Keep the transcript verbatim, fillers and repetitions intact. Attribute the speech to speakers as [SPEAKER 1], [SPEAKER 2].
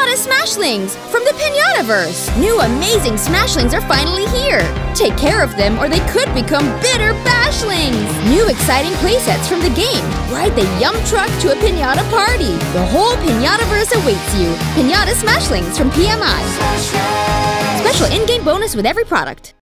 [SPEAKER 1] Piñata Smashlings from the Piñataverse! New amazing Smashlings are finally here! Take care of them or they could become bitter bashlings! New exciting playsets from the game! Ride the Yum Truck to a Piñata party! The whole Piñataverse awaits you! Piñata Smashlings from P M I. Special in-game bonus with every product.